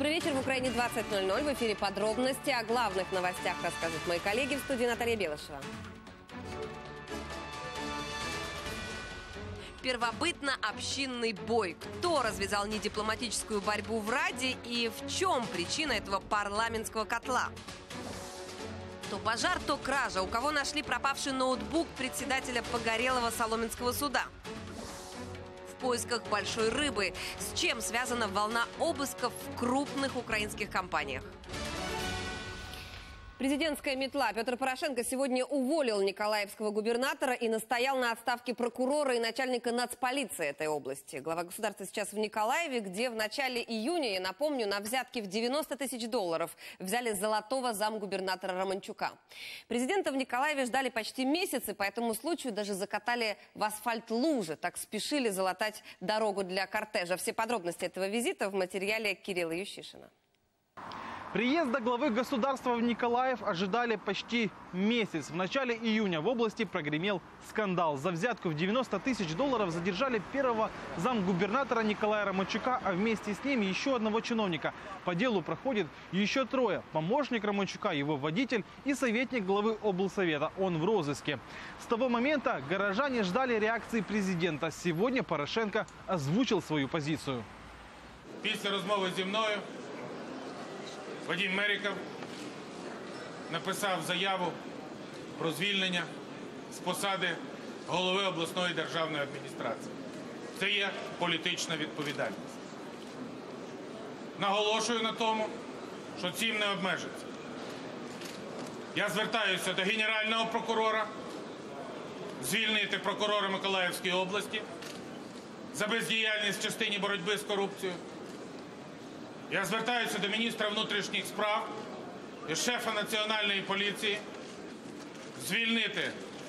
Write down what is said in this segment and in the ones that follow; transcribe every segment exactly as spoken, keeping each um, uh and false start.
Добрый вечер. В Украине двадцать ноль ноль. В эфире подробности. О главных новостях расскажут мои коллеги. В студии Наталья Белышева. Первобытно-общинный бой. Кто развязал недипломатическую борьбу в Раде и в чем причина этого парламентского котла? То пожар, то кража. У кого нашли пропавший ноутбук председателя Погорелого Соломенского суда? В поисках большой рыбы. С чем связана волна обысков в крупных украинских компаниях? Президентская метла. Петр Порошенко сегодня уволил николаевского губернатора и настоял на отставке прокурора и начальника нацполиции этой области. Глава государства сейчас в Николаеве, где в начале июня, я напомню, на взятки в девяносто тысяч долларов взяли золотого замгубернатора Романчука. Президента в Николаеве ждали почти месяц, и по этому случаю даже закатали в асфальт лужи. Так спешили залатать дорогу для кортежа. Все подробности этого визита в материале Кирилла Ющишина. Приезда главы государства в Николаев ожидали почти месяц. В начале июня в области прогремел скандал. За взятку в девяносто тысяч долларов задержали первого замгубернатора Николая Романчука, а вместе с ним еще одного чиновника. По делу проходит еще трое. Помощник Романчука, его водитель и советник главы облсовета. Он в розыске. С того момента горожане ждали реакции президента. Сегодня Порошенко озвучил свою позицию. После разговора зі мною Вадим Меріков написав заяву про звільнення з посади голови обласної державної адміністрації. Це є політична відповідальність. Наголошую на тому, що цим не обмежиться. Я звертаюся до Генерального прокурора звільнити прокурора Миколаївської області за бездіяльність в частині боротьби з корупцією. Я звертаюся до міністра внутрішніх справ і шефа Національної поліції звільнити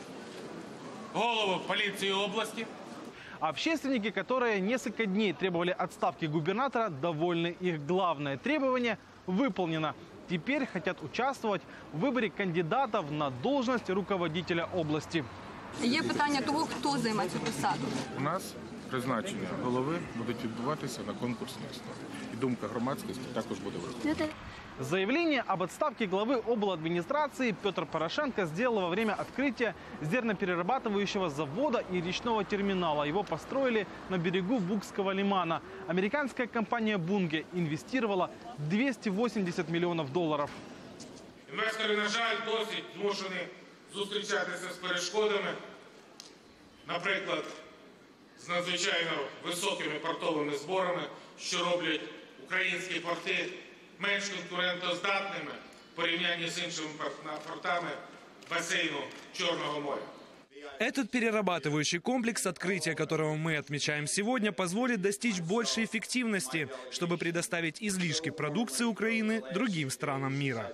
голову полиции области. Общественники, которые несколько дней требовали отставки губернатора, довольны. Их главное требование выполнено. Теперь хотят участвовать в выборе кандидатов на должность руководителя области. Є питання того, хто займе цю посаду. У нас призначення голови будуть відбуватися на конкурсній основі. И думка громадскости також буде врахована. Заявление об отставке главы обладминистрации Петр Порошенко сделал во время открытия зерноперерабатывающего завода и речного терминала. Его построили на берегу Букского лимана. Американская компания «Бунге» инвестировала двести восемьдесят миллионов долларов. Інвестори, на жаль, досі змушені зустрічатися з перешкодами, наприклад, з надзвичайно високими портовими зборами, що роблять українські порти менш конкурентоздатними в порівнянні з іншими портами басейну Черного моря. Этот перерабатывающий комплекс, открытие которого мы отмечаем сегодня, позволит достичь большей эффективности, чтобы предоставить излишки продукции Украины другим странам мира.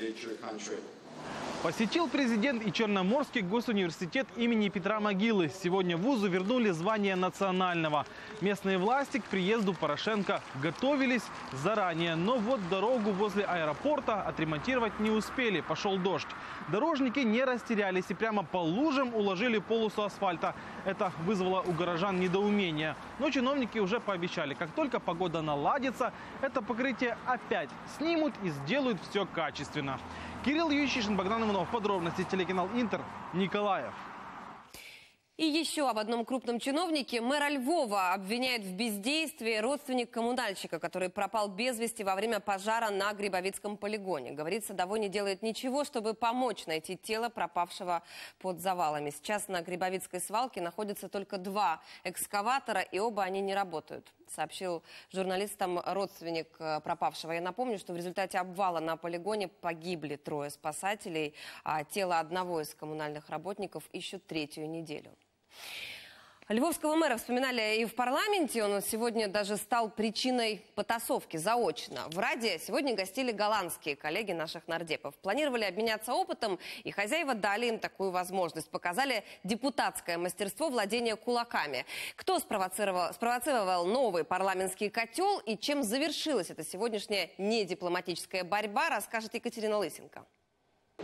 Посетил президент и Черноморский госуниверситет имени Петра Могилы. Сегодня вузу вернули звание национального. Местные власти к приезду Порошенко готовились заранее. Но вот дорогу возле аэропорта отремонтировать не успели. Пошел дождь. Дорожники не растерялись и прямо по лужам уложили полосу асфальта. Это вызвало у горожан недоумение. Но чиновники уже пообещали, как только погода наладится, это покрытие опять снимут и сделают все качественно. Кирилл Ющишин, Богдан Иванов. Подробности. Телеканал Интер. Николаев. И еще об одном крупном чиновнике. Мэра Львова обвиняет в бездействии родственник коммунальщика, который пропал без вести во время пожара на Грибовицком полигоне. Говорится, Садовой не делает ничего, чтобы помочь найти тело пропавшего под завалами. Сейчас на Грибовицкой свалке находятся только два экскаватора, и оба они не работают, сообщил журналистам родственник пропавшего. Я напомню, что в результате обвала на полигоне погибли трое спасателей, а тело одного из коммунальных работников ищут третью неделю. Львовского мэра вспоминали и в парламенте. Он сегодня даже стал причиной потасовки заочно. В Раде сегодня гостили голландские коллеги наших нардепов. Планировали обменяться опытом, и хозяева дали им такую возможность. Показали депутатское мастерство владения кулаками. Кто спровоцировал, спровоцировал новый парламентский котел и чем завершилась эта сегодняшняя недипломатическая борьба, расскажет Екатерина Лысенко.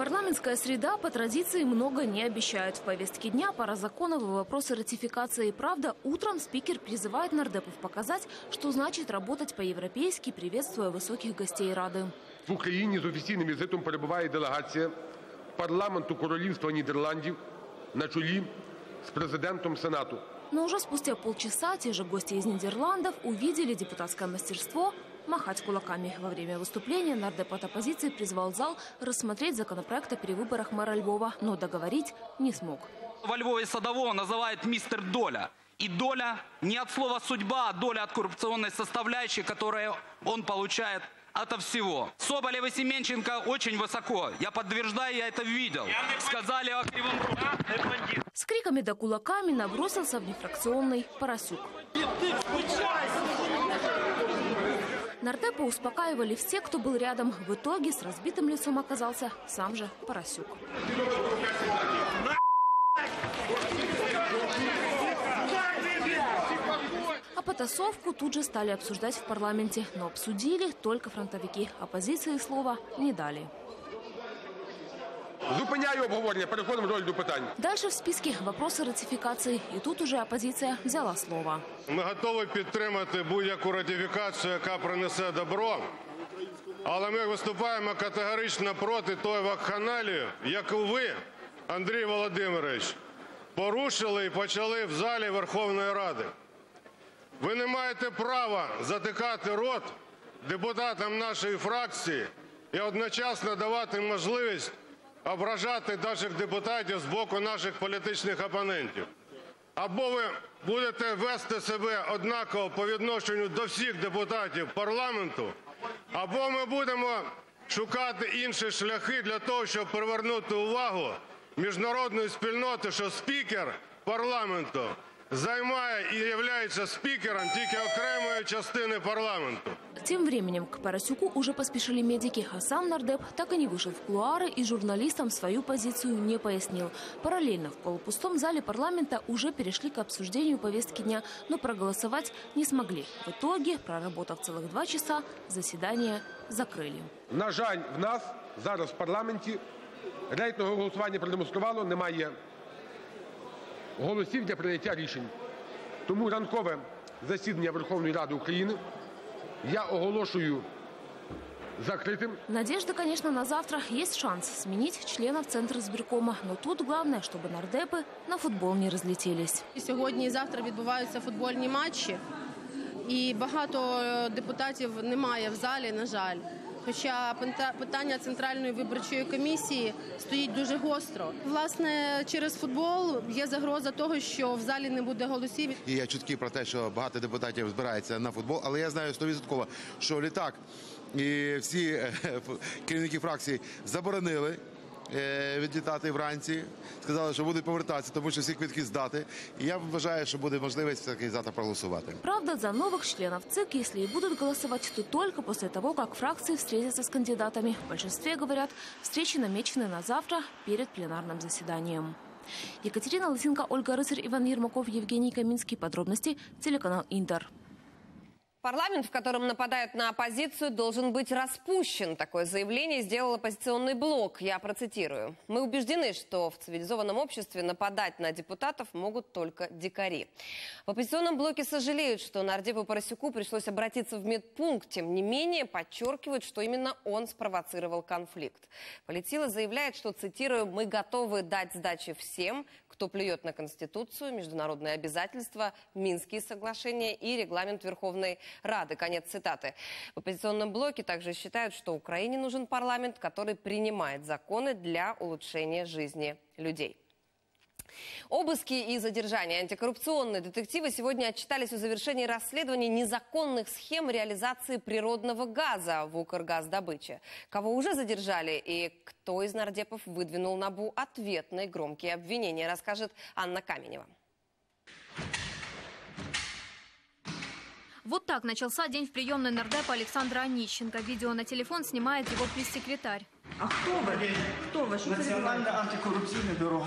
Парламентская среда по традиции много не обещает. В повестке дня пара законов и вопросы ратификации. Правда, утром спикер призывает нардепов показать, что значит работать по-європейськи, приветствуя высоких гостей Рады. В Україні з офіційним візитом перебуває делегація парламенту Королівства Нідерландів на чолі з президентом Сенату. Но уже спустя полчаса те же гости из Нидерландов увидели депутатское мастерство махать кулаками. Во время выступления нардеп от оппозиции призвал зал рассмотреть законопроект о перевыборах мэра Львова, но договорить не смог. Во Львове Садового называют мистер Доля. И доля не от слова судьба, а доля от коррупционной составляющей, которую он получает ото всего. Соболев и Семенченко очень высоко. Я подтверждаю, я это видел. Сказали о кривом руке. С криками да кулаками набросился внефракционный Парасюк. Нардепа успокаивали все, кто был рядом. В итоге с разбитым лицом оказался сам же Парасюк. А потасовку тут же стали обсуждать в парламенте. Но обсудили только фронтовики. Оппозиции слова не дали. Зупиняю обговорення, переходимо до розгляду питань. Дальше в списке вопросы ратификации. И тут уже оппозиция взяла слово. Ми готові підтримати будь-яку ратифікацію, яка принесе добро. Але ми виступаємо категорично проти тої вакханалії, яку ви, Андрій Володимирович, порушили і почали в залі Верховної Ради. Ви не маєте права затикати рот депутатам нашої фракції і одночасно давати можливість ображати наших депутатів з боку наших політичних опонентів. Або ви будете вести себе однаково по відношенню до всіх депутатів парламенту, або ми будемо шукати інші шляхи для того, щоб привернути увагу міжнародної спільноти, що спікер парламенту займає и является спикером тільки окремої частини парламенту. Тем временем к Парасюку уже поспешили медики, а сам нардеп так и не вышел в кулуары и журналистам свою позицию не пояснил. Параллельно в полупустом зале парламента уже перешли к обсуждению повестки дня, но проголосовать не смогли. В итоге, проработав целых два часа, заседание закрыли. На жаль, в нас зараз в парламенті рейтингове голосування продемонструвало, немає голосів для прийняття рішень. Тому ранкове засідання Верховної Ради України я оголошую закрытым. Надежда, конечно, на завтра. Есть шанс сменить членов Центра избиркома. Но тут главное, чтобы нардепы на футбол не разлетелись. Сьогодні і завтра відбуваються футбольні матчі. І багато депутатів немає в залі, на жаль. Хоча питання Центральної виборчої комісії стоїть дуже гостро. Власне, через футбол є загроза того, що в залі не буде голосів. І я чутки про те, що багато депутатів збирається на футбол, але я знаю сто відсотків, що літак і всі керівники фракцій заборонили відлітати вранці. Сказали, що будуть повертатися, тому що всі квитки здати. І я вважаю, що буде можливість все-таки завтра проголосувати. Правда, за новых членов ЦИК, если и будут голосовать, то только после того, как фракции встретятся с кандидатами. В большинстве, говорят, встречи намечены на завтра перед пленарным заседанием. Екатерина Лысенко, Ольга Рыцарь, Иван Ермаков, Евгений Каминский. Подробности телеканал Интер. Парламент, в котором нападают на оппозицию, должен быть распущен. Такое заявление сделал оппозиционный блок. Я процитирую. «Мы убеждены, что в цивилизованном обществе нападать на депутатов могут только дикари». В оппозиционном блоке сожалеют, что нардепу Парасюку пришлось обратиться в медпункт. Тем не менее, подчеркивают, что именно он спровоцировал конфликт. Политсила заявляет, что, цитирую, «мы готовы дать сдачи всем, кто плюет на Конституцию, международные обязательства, Минские соглашения и регламент Верховной Рады». Конец цитаты. В оппозиционном блоке также считают, что Украине нужен парламент, который принимает законы для улучшения жизни людей. Обыски и задержания. Антикоррупционные детективы сегодня отчитались о завершении расследования незаконных схем реализации природного газа в Укргаздобыче. Кого уже задержали и кто из нардепов выдвинул НАБУ ответные громкие обвинения, расскажет Анна Каменева. Вот так начался день в приемной нардепа Александра Онищенко. Видео на телефон снимает его пресс-секретарь. А кто вы? Кто вы? Національне антикорупційне бюро.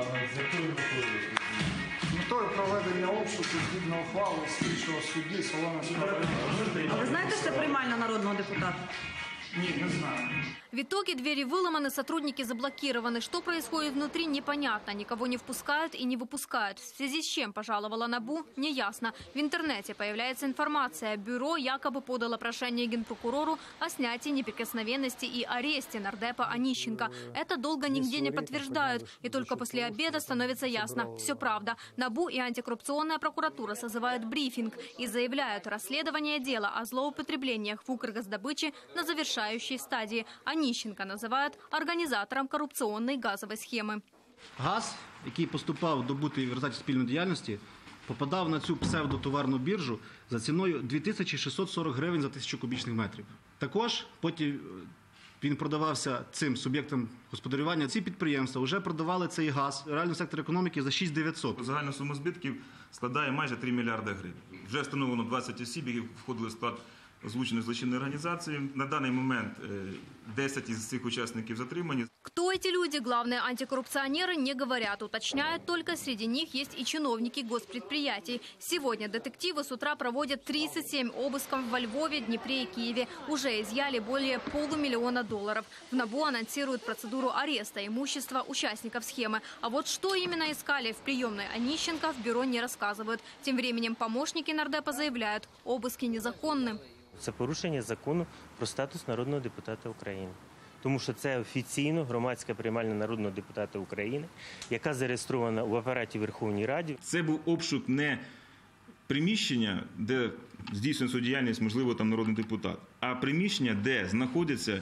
Метою проведення обшуку згідно ухвали слідчого судді Солом'янського району. А ви знаєте, що це приймальна народного депутата? Ні, не знаю. В итоге двери выломаны, сотрудники заблокированы. Что происходит внутри, непонятно. Никого не впускают и не выпускают. В связи с чем пожаловала НАБУ, неясно. В интернете появляется информация. Бюро якобы подало прошение генпрокурору о снятии неприкосновенности и аресте нардепа Онищенко. Это долго нигде не подтверждают. И только после обеда становится ясно. Все правда. НАБУ и антикоррупционная прокуратура созывают брифинг и заявляют, расследование дела о злоупотреблениях в Укргаздобыче на завершающей стадии. Онищенко называют організатором корупційної газової схеми. Газ, який поступав добутий в результаті спільної діяльності, попадав на цю псевдотоварну біржу за ціною дві тисячі шістсот сорок гривень за тисячу кубічних метрів. Також потім він продавався цим суб'єктам господарювання. Ці підприємства вже продавали цей газ реальний сектор економіки за шість тисяч дев'ятсот. Загальна сума збитків складає майже три мільярди гривень. Вже встановлено двадцять осіб, які входили в склад озвученої злочинної організації. На даний момент десять із цих учасників затримані. Кто эти люди, главные антикоррупционеры, не говорят. Уточняют, только среди них есть и чиновники госпредприятий. Сегодня детективы с утра проводят тридцать семь обысков во Львове, Днепре и Киеве. Уже изъяли более полумиллиона долларов. В НАБУ анонсируют процедуру ареста имущества участников схемы. А вот что именно искали в приемной Онищенко, в бюро не рассказывают. Тем временем помощники нардепа заявляют, обыски незаконны. Це порушення закону про статус народного депутата України. Тому що це офіційно громадська приймальня народного депутата України, яка зареєстрована в апараті Верховної Ради. Це був обшук не приміщення, де здійснює свою діяльність, можливо, там народний депутат, а приміщення, де знаходяться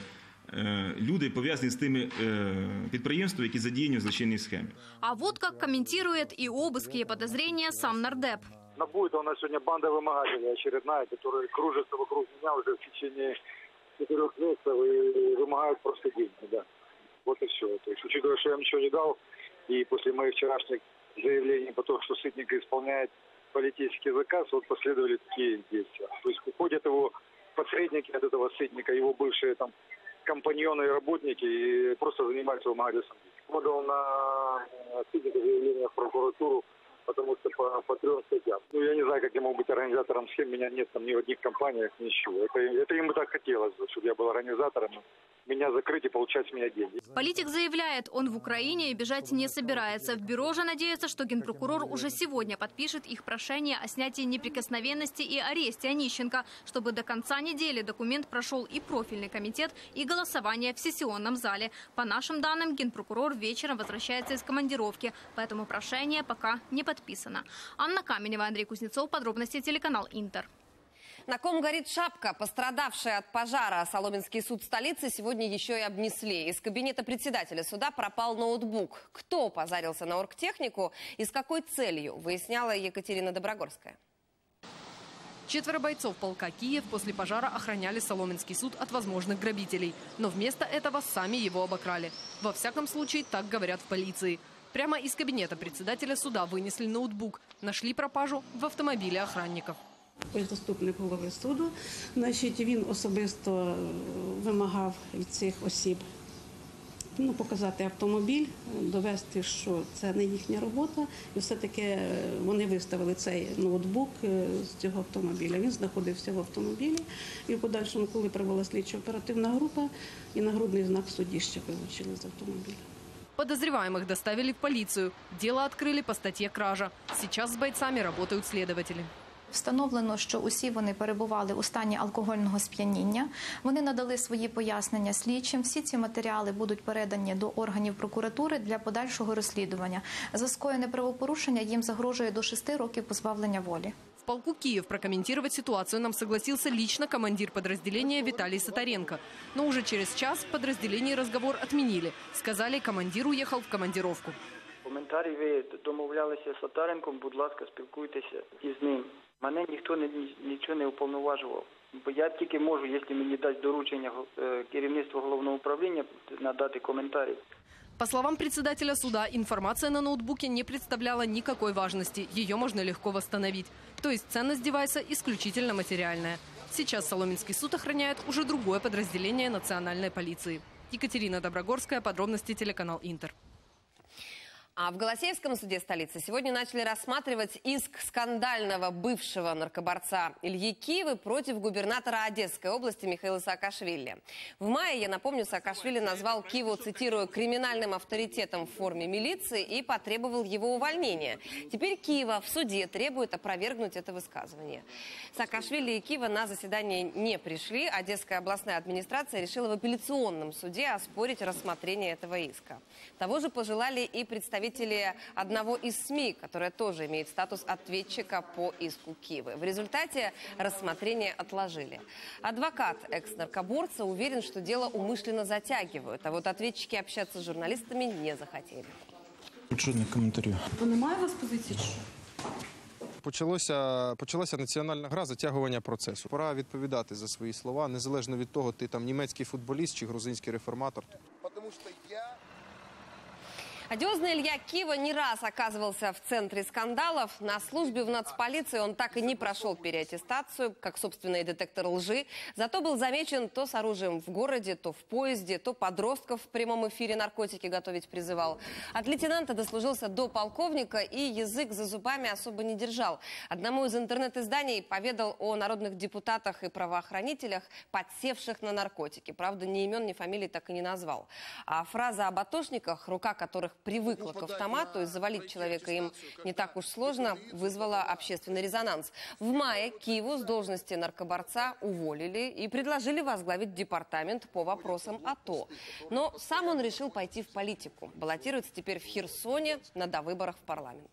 е, люди, пов'язані з тими е, підприємствами, які задіяні в злочинній схемі. А вот как комментирует и обыски, и подозрения сам нардеп. НАБУ — это у нас сегодня банда вымогателей очередная, которая кружится вокруг меня уже в течение четырех месяцев и вымогают просто деньги, да. Вот и все. То есть, учитывая, что я ничего не дал, и после моих вчерашних заявлений по тому, что Сытник исполняет политический заказ, вот последовали такие действия. То есть уходят его посредники от этого Сытника, его бывшие там компаньоны и работники, и просто занимаются вымогательством. Подал на Сытника заявление в прокуратуру, потому что по, по трем статьям. Ну, я не знаю, как я могу быть организатором схем, меня нет там ни в одних компаниях, ничего. Это, это им бы так хотелось, чтобы я был организатором, меня закрыть и получать с меня деньги. Политик заявляет, он в Украине и бежать не собирается. В бюро же надеется, что генпрокурор уже сегодня подпишет их прошение о снятии неприкосновенности и аресте Онищенко, чтобы до конца недели документ прошел и профильный комитет, и голосование в сессионном зале. По нашим данным, генпрокурор вечером возвращается из командировки, поэтому прошение пока не подписано. Анна Каменева, Андрей Кузнецов. Подробности телеканал Интер. На ком горит шапка? Пострадавшие от пожара Соломенский суд столицы сегодня еще и обнесли. Из кабинета председателя суда пропал ноутбук. Кто позарился на оргтехнику и с какой целью, выясняла Екатерина Доброгорская. Четверо бойцов полка «Киев» после пожара охраняли Соломенский суд от возможных грабителей. Но вместо этого сами его обокрали. Во всяком случае, так говорят в полиции. Прямо из кабинета председателя суда вынесли ноутбук. Нашли пропажу в автомобиле охранников. Ось заступник голови суду, значить, він особисто вимагав від цих осіб ну, показати автомобіль, довести, що це не їхня робота. І все-таки вони виставили цей ноутбук з цього автомобіля. Він знаходився в автомобілі. І в подальшому, коли прибула слідчо-оперативна група, і нагрудний знак судді ще вилучили з автомобіля. Подозреваемых доставили в полицию. Дело открыли по статье «Кража». Сейчас с бойцами работают следователи. Встановлено, що усі вони перебували у стані алкогольного сп'яніння. Вони надали свої пояснення слідчим. Всі ці матеріали будуть передані до органів прокуратури для подальшого розслідування. За скоєне правопорушення їм загрожує до шести років позбавлення волі. В полку «Киев» прокомментировать ситуацию нам согласился лично командир подразделения Виталий Сатаренко. Но уже через час в подразделении разговор отменили. Сказали, командир уехал в командировку. Коментарі ви домовлялися з Сатаренком, будь ласка, спілкуйтеся із ним. Мене ніхто не, нічого не уповноважував. Бо я тільки можу, якщо мені дасть доручення керівництво головного управління, надати коментарі. По словам председателя суда, информация на ноутбуке не представляла никакой важности. Ее можно легко восстановить. То есть ценность девайса исключительно материальная. Сейчас Соломенский суд охраняет уже другое подразделение национальной полиции. Екатерина Доброгорская, подробности телеканал Интер. А в Голосеевском суде столицы сегодня начали рассматривать иск скандального бывшего наркоборца Ильи Киевы против губернатора Одесской области Михаила Саакашвили. В мае, я напомню, Саакашвили назвал Киеву, цитирую, «криминальным авторитетом в форме милиции» и потребовал его увольнения. Теперь Киева в суде требует опровергнуть это высказывание. Саакашвили и Киева на заседание не пришли. Одесская областная администрация решила в апелляционном суде оспорить рассмотрение этого иска. Того же пожелали и представители одного из СМИ, которая тоже имеет статус ответчика по иску Киевы. В результате рассмотрение отложили. Адвокат экс-наркоборца уверен, что дело умышленно затягивают, а вот ответчики общаться с журналистами не захотели. Жодних коментарів. Немає у вас позиції? Почалося, почалася національна гра затягування процесу. Пора відповідати за свої слова, незалежно від того, ти там німецький футболіст чи грузинський реформатор. Потому что я... Одиозный Илья Киева не раз оказывался в центре скандалов. На службе в нацполиции он так и не прошел переаттестацию, как собственный детектор лжи. Зато был замечен то с оружием в городе, то в поезде, то подростков в прямом эфире наркотики готовить призывал. От лейтенанта дослужился до полковника и язык за зубами особо не держал. Одному из интернет-изданий поведал о народных депутатах и правоохранителях, подсевших на наркотики. Правда, ни имен, ни фамилий так и не назвал. А фраза об атошниках, рука которых привыкла к автомату, и завалить человека им не так уж сложно, вызвала общественный резонанс. В мае Киеву с должности наркоборца уволили и предложили возглавить департамент по вопросам АТО. Но сам он решил пойти в политику. Баллотируется теперь в Херсоне на довыборах в парламент.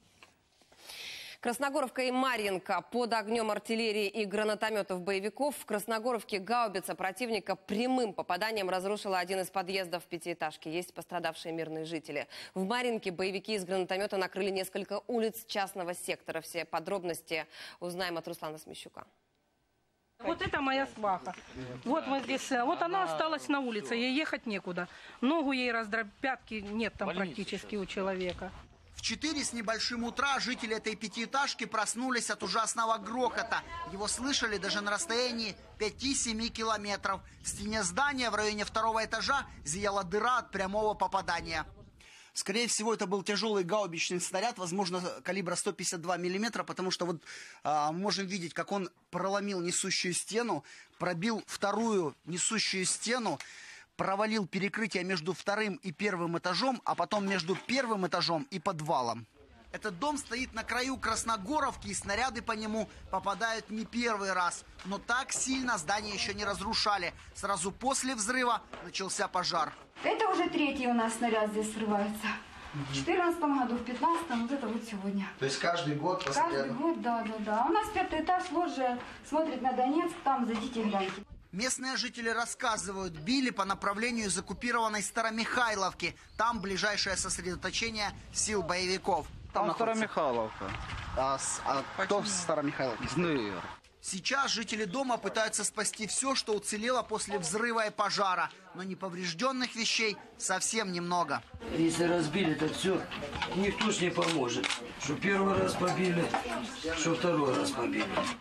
Красногоровка и Марьинка под огнем артиллерии и гранатометов боевиков. В Красногоровке гаубица противника прямым попаданием разрушила один из подъездов пятиэтажки. Есть пострадавшие мирные жители. В Марьинке боевики из гранатомета накрыли несколько улиц частного сектора. Все подробности узнаем от Руслана Смещука. Вот это моя сваха. Вот мы здесь, вот она осталась на улице, ей ехать некуда. Ногу ей раздробили, пятки нет там практически у человека. В четыре с небольшим утра жители этой пятиэтажки проснулись от ужасного грохота. Его слышали даже на расстоянии пяти-семи километров. В стене здания в районе второго этажа зияла дыра от прямого попадания. Скорее всего, это был тяжелый гаубичный снаряд, возможно, калибра сто пятьдесят два миллиметра, потому что вот а, можем видеть, как он проломил несущую стену, пробил вторую несущую стену, провалил перекрытие между вторым и первым этажом, а потом между первым этажом и подвалом. Этот дом стоит на краю Красногоровки, и снаряды по нему попадают не первый раз. Но так сильно здание еще не разрушали. Сразу после взрыва начался пожар. Это уже третий у нас снаряд здесь срывается. В четырнадцатом году, в пятнадцатом, вот это вот сегодня. То есть каждый год постоянно? Каждый год, да, да, да. У нас пятый этаж, лоджия, смотрит на Донецк, там зайдите гляньте. Местные жители рассказывают, били по направлению из оккупированной Старомихайловки. Там ближайшее сосредоточение сил боевиков. Там, там Старомихайловка. А, а кто в Старомихайловке? Зныр. Сейчас жители дома пытаются спасти все, что уцелело после взрыва и пожара. Но неповрежденных вещей совсем немного. Если разбили, так все, никто ж не поможет. Что первый раз побили, что второй раз побили.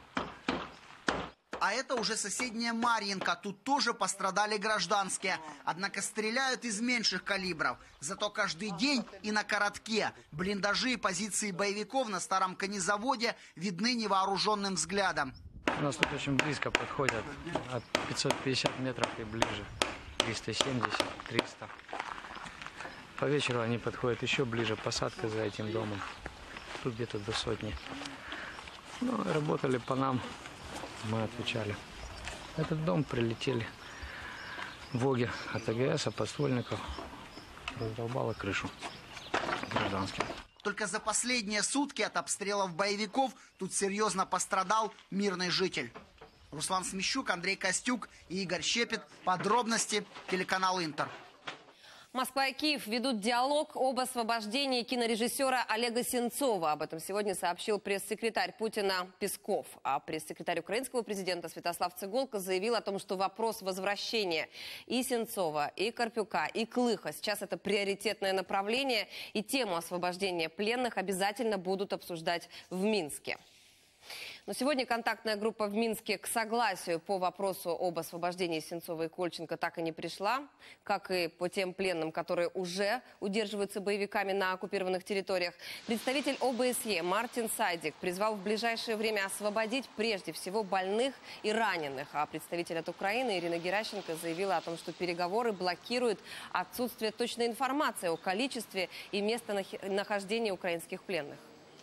А это уже соседняя Марьинка. Тут тоже пострадали гражданские. Однако стреляют из меньших калибров. Зато каждый день и на коротке. Блиндажи и позиции боевиков на старом конезаводе видны невооруженным взглядом. У нас тут очень близко подходят. От пятьсот пятьдесят метров и ближе. триста семьдесят, триста. По вечеру они подходят еще ближе. Посадка за этим домом. Тут где-то до сотни. Ну, работали по нам. Мы отвечали. Этот дом прилетели ВОГи от АГС, подствольников, раздолбало крышу гражданским. Только за последние сутки от обстрелов боевиков тут серьезно пострадал мирный житель. Руслан Смещук, Андрей Костюк и Игорь Щепет. Подробности телеканал Интер. Москва и Киев ведут диалог об освобождении кинорежиссера Олега Сенцова. Об этом сегодня сообщил пресс-секретарь Путина Песков. А пресс-секретарь украинского президента Святослав Цыголко заявил о том, что вопрос возвращения и Сенцова, и Карпюка, и Клыха сейчас это приоритетное направление. И тему освобождения пленных обязательно будут обсуждать в Минске. Но сегодня контактная группа в Минске к согласию по вопросу об освобождении Сенцова и Кольченко так и не пришла, как и по тем пленным, которые уже удерживаются боевиками на оккупированных территориях. Представитель О Бэ Эс Е Мартин Сайдик призвал в ближайшее время освободить прежде всего больных и раненых. А представитель от Украины Ирина Геращенко заявила о том, что переговоры блокируют отсутствие точной информации о количестве и местонахождении украинских пленных.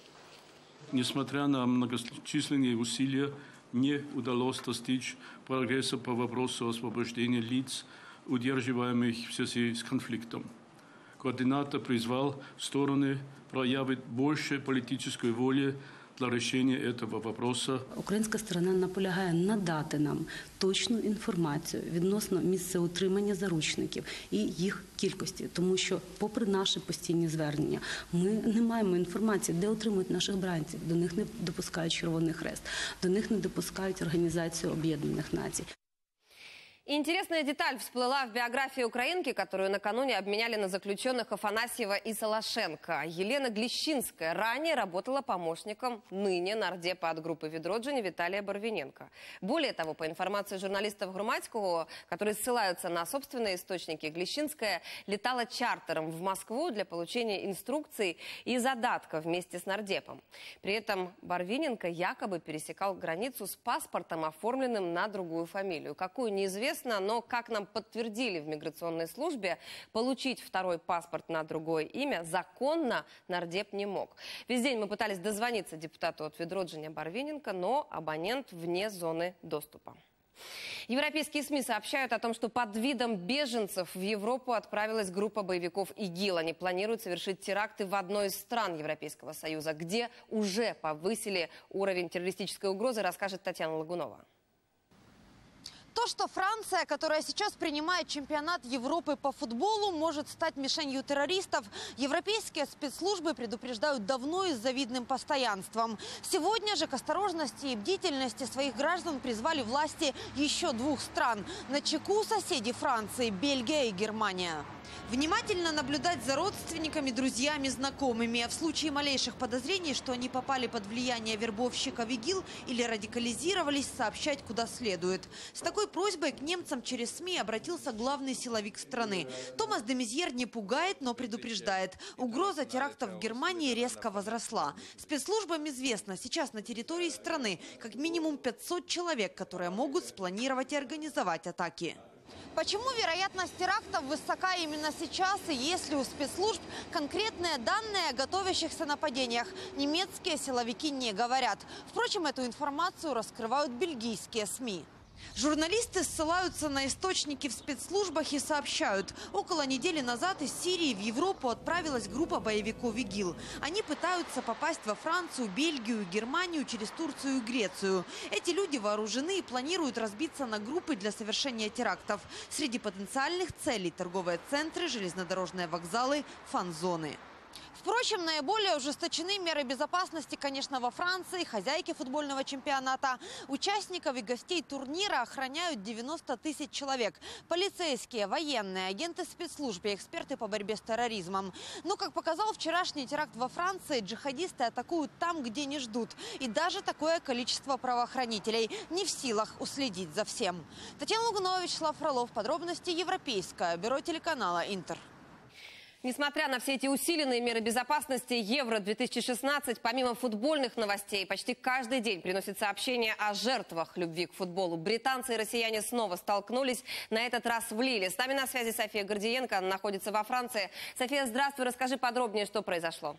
Несмотря на многочисленные усилия, не удалось достичь прогресса по вопросу освобождения лиц, удерживаемых в связи с конфликтом. Координатор призвал стороны проявить больше политической воли для решения этого вопроса. Українська сторона наполягає надати нам точну інформацію відносно місця утримання заручників і їх кількості, тому що, попри наші постійні звернення, ми не маємо інформації, де утримують наших бранців. До них не допускають Червоний Хрест, до них не допускають Організацію Об'єднаних Націй. Интересная деталь всплыла в биографии украинки, которую накануне обменяли на заключенных Афанасьева и Солошенко. Елена Глещинская ранее работала помощником ныне нардепа от группы «Відродження» Виталия Барвиненко. Более того, по информации журналистов Громадского, которые ссылаются на собственные источники, Глещинская летала чартером в Москву для получения инструкций и задатков вместе с нардепом. При этом Барвиненко якобы пересекал границу с паспортом, оформленным на другую фамилию. Какую, неизвестно. Но, как нам подтвердили в миграционной службе, получить второй паспорт на другое имя законно нардеп не мог. Весь день мы пытались дозвониться депутату от «Відродження» Барвиненко, но абонент вне зоны доступа. Европейские СМИ сообщают о том, что под видом беженцев в Европу отправилась группа боевиков ИГИЛ. Они планируют совершить теракты в одной из стран Европейского Союза, где уже повысили уровень террористической угрозы, расскажет Татьяна Лагунова. То, что Франция, которая сейчас принимает чемпионат Европы по футболу, может стать мишенью террористов, европейские спецслужбы предупреждают давно и с завидным постоянством. Сегодня же к осторожности и бдительности своих граждан призвали власти еще двух стран. На чеку соседи Франции – Бельгия и Германия. Внимательно наблюдать за родственниками, друзьями, знакомыми. А в случае малейших подозрений, что они попали под влияние вербовщика ИГИЛ или радикализировались, сообщать куда следует. С такой просьбой к немцам через СМИ обратился главный силовик страны. Томас де Мезьер не пугает, но предупреждает. Угроза терактов в Германии резко возросла. Спецслужбам известно, сейчас на территории страны как минимум пятьсот человек, которые могут спланировать и организовать атаки. Почему вероятность терактов высока именно сейчас, и есть ли у спецслужб конкретные данные о готовящихся нападениях, немецкие силовики не говорят. Впрочем, эту информацию раскрывают бельгийские СМИ. Журналисты ссылаются на источники в спецслужбах и сообщают, около недели назад из Сирии в Европу отправилась группа боевиков ИГИЛ. Они пытаются попасть во Францию, Бельгию, Германию через Турцию и Грецию. Эти люди вооружены и планируют разбиться на группы для совершения терактов. Среди потенциальных целей – торговые центры, железнодорожные вокзалы, фан-зоны. Впрочем, наиболее ужесточены меры безопасности, конечно, во Франции. Хозяйки футбольного чемпионата. Участников и гостей турнира охраняют девяносто тысяч человек. Полицейские, военные, агенты спецслужб и эксперты по борьбе с терроризмом. Но, как показал вчерашний теракт во Франции, джихадисты атакуют там, где не ждут. И даже такое количество правоохранителей не в силах уследить за всем. Татьяна Лагунова, Вячеслав Фролов. Подробности Европейское бюро телеканала «Интер». Несмотря на все эти усиленные меры безопасности, Евро две тысячи шестнадцать, помимо футбольных новостей, почти каждый день приносит сообщения о жертвах любви к футболу. Британцы и россияне снова столкнулись, на этот раз в Лиле. С нами на связи София Гордиенко, она находится во Франции. София, здравствуй, расскажи подробнее, что произошло.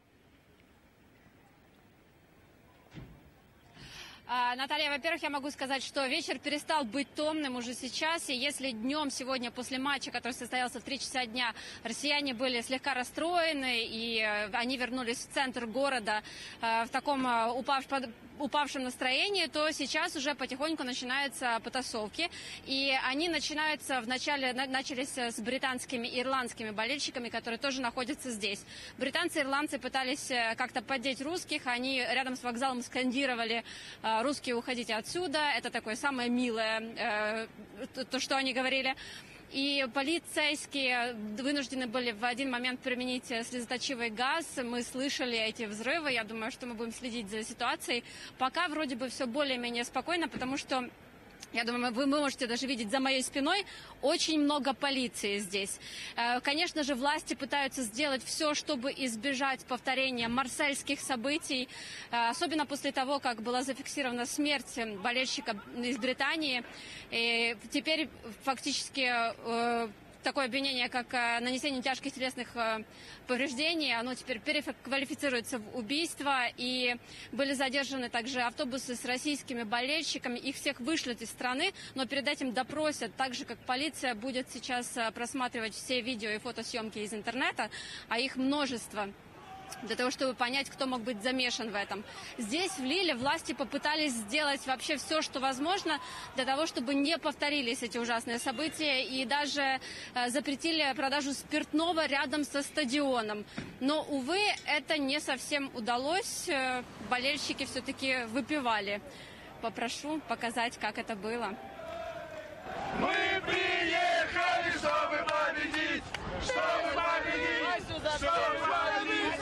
Наталья, во-первых, я могу сказать, что вечер перестал быть томным уже сейчас. И если днем сегодня после матча, который состоялся в три часа дня, россияне были слегка расстроены, и они вернулись в центр города в таком упавшем, упавшем настроении, то сейчас уже потихоньку начинаются потасовки. И они начинаются вначале, начались с британскими и ирландскими болельщиками, которые тоже находятся здесь. Британцы и ирландцы пытались как-то поддеть русских. Они рядом с вокзалом скандировали: «Русские, уходите отсюда». Это такое самое милое, э, то, что они говорили. И полицейские вынуждены были в один момент применить слезоточивый газ. Мы слышали эти взрывы. Я думаю, что мы будем следить за ситуацией. Пока вроде бы все более-менее спокойно, потому что, я думаю, вы можете даже видеть за моей спиной, очень много полиции здесь. Конечно же, власти пытаются сделать все, чтобы избежать повторения марсельских событий, особенно после того, как была зафиксирована смерть болельщика из Британии. И теперь фактически такое обвинение, как нанесение тяжких телесных повреждений, оно теперь переквалифицируется в убийство. И были задержаны также автобусы с российскими болельщиками. Их всех вышлют из страны, но перед этим допросят, так же, как полиция будет сейчас просматривать все видео и фотосъемки из интернета, а их множество, для того, чтобы понять, кто мог быть замешан в этом. Здесь, в Лиле, власти попытались сделать вообще все, что возможно, для того, чтобы не повторились эти ужасные события, и даже э, запретили продажу спиртного рядом со стадионом. Но, увы, это не совсем удалось. Болельщики все-таки выпивали. Попрошу показать, как это было. Мы приехали, чтобы победить! Чтобы победить! Чтобы победить!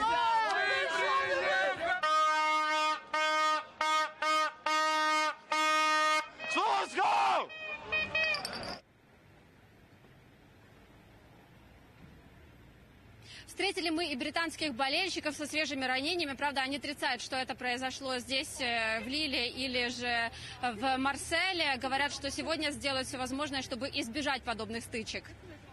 Встретили мы и британских болельщиков со свежими ранениями. Правда, они отрицают, что это произошло здесь, в Лиле или же в Марселе. Говорят, что сегодня сделают все возможное, чтобы избежать подобных стычек.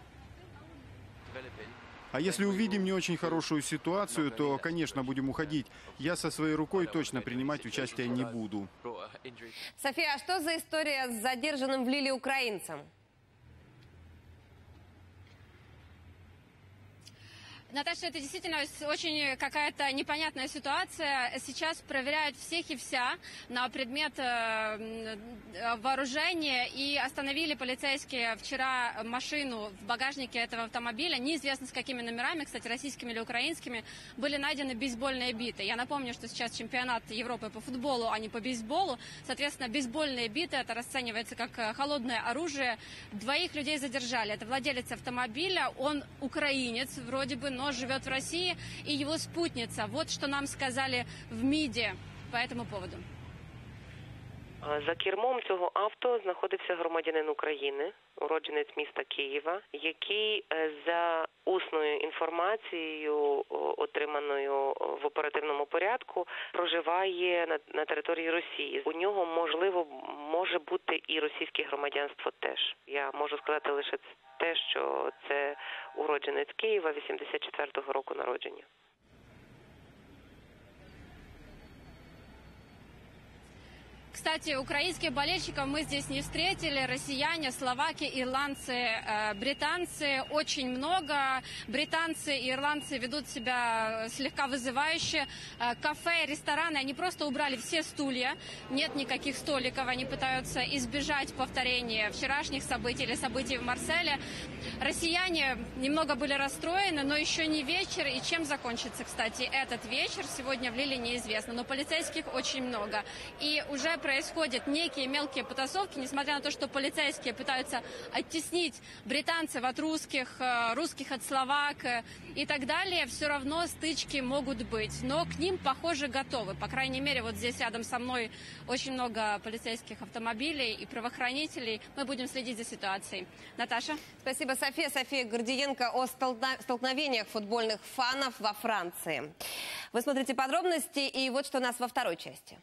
А если увидим не очень хорошую ситуацию, то, конечно, будем уходить. Я со своей рукой точно принимать участие не буду. София, а что за история с задержанным в Лиле украинцем? Наташа, это действительно очень какая-то непонятная ситуация. Сейчас проверяют всех и вся на предмет вооружения. И остановили полицейские вчера машину в багажнике этого автомобиля. Неизвестно, с какими номерами, кстати, российскими или украинскими, были найдены бейсбольные биты. Я напомню, что сейчас чемпионат Европы по футболу, а не по бейсболу. Соответственно, бейсбольные биты, это расценивается как холодное оружие. Двоих людей задержали. Это владелец автомобиля, он украинец вроде бы, но живет в России, и его спутница. Вот что нам сказали в МИДе по этому поводу. За кермом цього авто знаходився громадянин України, уродженець міста Києва, який за усною інформацією, отриманою в оперативному порядку, проживає на, на території Росії. У нього, можливо, може бути і російське громадянство теж. Я можу сказати лише те, що це уродженець Києва, вісімдесят четвертого року народження. Кстати, украинских болельщиков мы здесь не встретили. Россияне, словаки, ирландцы, британцы очень много. Британцы и ирландцы ведут себя слегка вызывающе. Кафе, рестораны, они просто убрали все стулья. Нет никаких столиков. Они пытаются избежать повторения вчерашних событий или событий в Марселе. Россияне немного были расстроены, но еще не вечер. И чем закончится, кстати, этот вечер, сегодня в Лиле неизвестно. Но полицейских очень много. И уже происходят некие мелкие потасовки, несмотря на то, что полицейские пытаются оттеснить британцев от русских, русских от словак и так далее, все равно стычки могут быть. Но к ним, похоже, готовы. По крайней мере, вот здесь рядом со мной очень много полицейских автомобилей и правоохранителей. Мы будем следить за ситуацией. Наташа? Спасибо, София. София Гордиенко о столкновениях футбольных фанов во Франции. Вы смотрите подробности, и вот что у нас во второй части.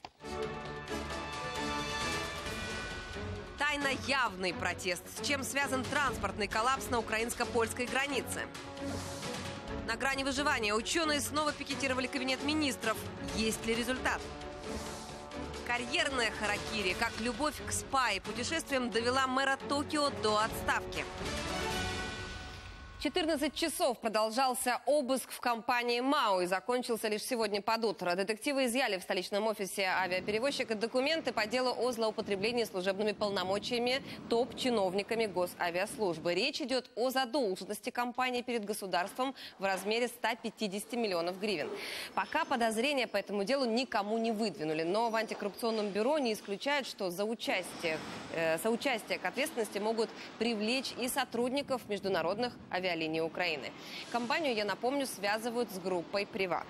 Тайно-явный протест. С чем связан транспортный коллапс на украинско-польской границе? На грани выживания ученые снова пикетировали кабинет министров. Есть ли результат? Карьерная харакири. Как любовь к спа и путешествиям довела мэра Токио до отставки. четырнадцать часов продолжался обыск в компании МАУ и закончился лишь сегодня под утро. Детективы изъяли в столичном офисе авиаперевозчика документы по делу о злоупотреблении служебными полномочиями топ-чиновниками госавиаслужбы. Речь идет о задолженности компании перед государством в размере ста пятидесяти миллионов гривен. Пока подозрения по этому делу никому не выдвинули, но в антикоррупционном бюро не исключают, что за участие, э, соучастие к ответственности могут привлечь и сотрудников международных авиалиний України. Компанію, я напомню, зв'язують з групою «Приват».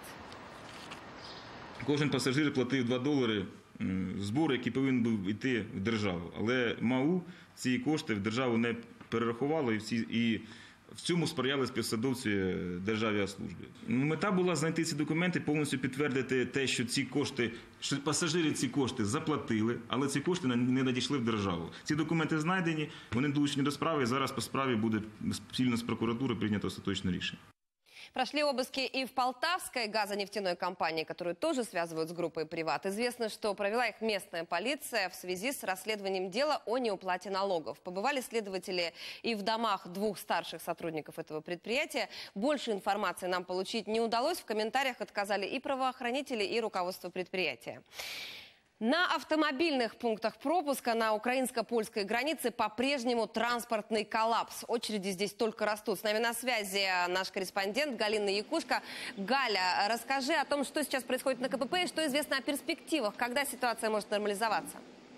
Кожен пасажир платив два долари збору, який повинен був йти в державу. Але МАУ ці кошти в державу не перерахувало, і, всі, і в цьому сприяли співсадовці Державіаслужби. Мета була знайти ці документи, повністю підтвердити те, що ці кошти, що пасажири ці кошти заплатили, але ці кошти не надійшли в державу. Ці документи знайдені, вони долучені до справи, і зараз по справі буде спільно з прокуратурою прийнято остаточне рішення. Прошли обыски и в Полтавской газонефтяной компании, которую тоже связывают с группой «Приват». Известно, что провела их местная полиция в связи с расследованием дела о неуплате налогов. Побывали следователи и в домах двух старших сотрудников этого предприятия. Больше информации нам получить не удалось. В комментариях отказали и правоохранители, и руководство предприятия. На автомобильных пунктах пропуска на украинско-польской границе по-прежнему транспортный коллапс. Очереди здесь только растут. С нами на связи наш корреспондент Галина Якушка. Галя, расскажи о том, что сейчас происходит на КПП и что известно о перспективах, когда ситуация может нормализоваться.